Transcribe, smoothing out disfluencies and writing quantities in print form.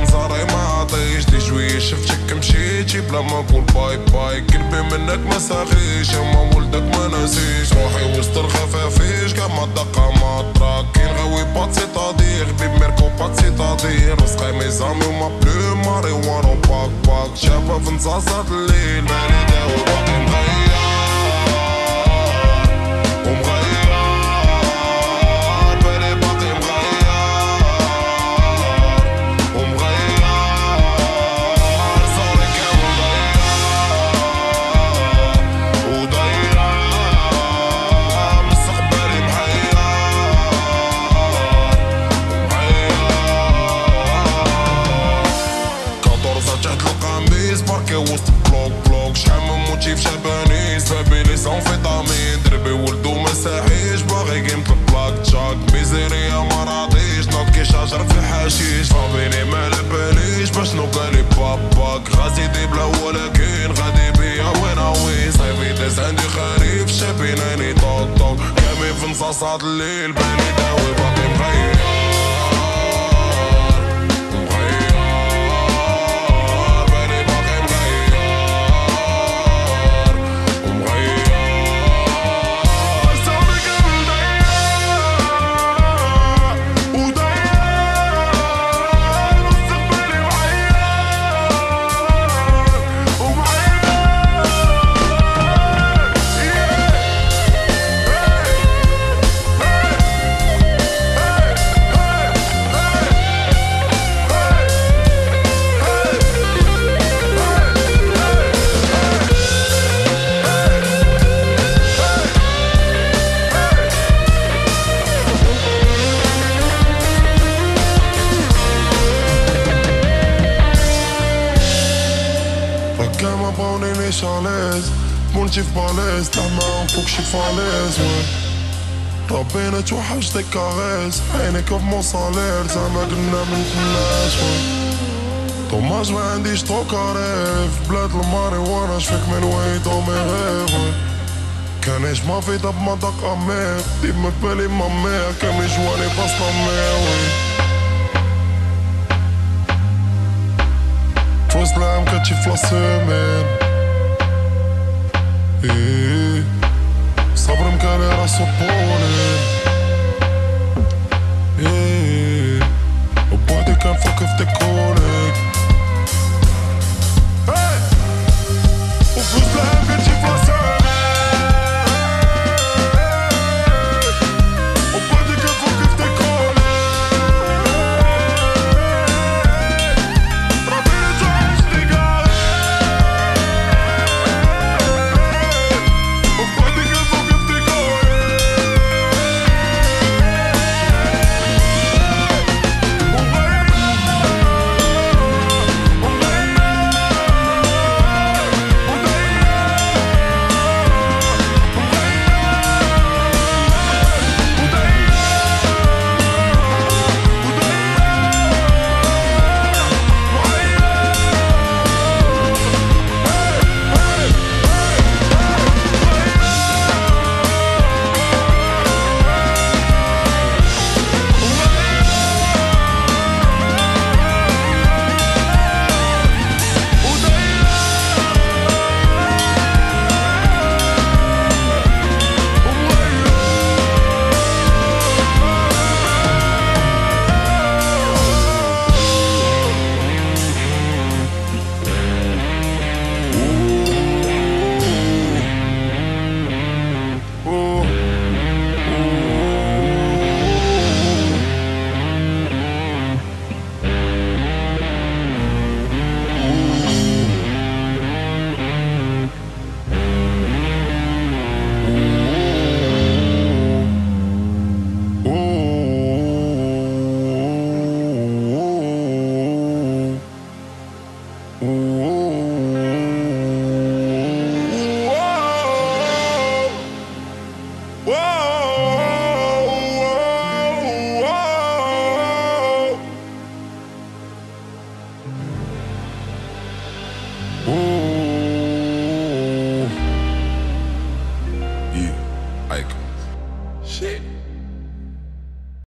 نزاري ما عطيش دي شوية شفتك مشيتي بلا ما نقول باي باي قلبي منك ما ساخيش يما ولدك ما ناسيش روحي وسط الخفافيش كاع ما دقة ما طراك كي نغوي بات سيطادير بيب ميركو بات سيطادير وسقي ميزامي وما بلو ماري وانو باك باك شابة في نصاصات الليل مالي داوي باقي مغير وسط بلوك بلوك شحال من موتيف شابانيس بابي لي سونفيتامين دربي ولدو مساحيش باغي قيمة البلاك جاك ميزيريا ما راضيش نوض كي شاجر في الحشيش فابيني ما لباليش باش نوكالي باباك غازيدي بلا ولكن غادي بيا وين اوي صيفي داز عندي خريف شابيناني طوك طوك كامل في نصاصات الليل بالي داوي باقي مغير كاما بونينيش علاز مونتي في بالاز تحماهم فوق شي فالاز ربينا توحشتك كاغاز عينيك بمون صالير زعما كنا منتناش دوماج ما عنديش طو كاريف بلاد الماري وانا شفيك من وين دو ميغيف كانيش ما في دب ما دق امير ديب مبالي ما مير كامي جواني باستا مير فوز العام كتشي في لاسيمين صبر مكاني راسو بولين وبعدي كان فوق في ديكور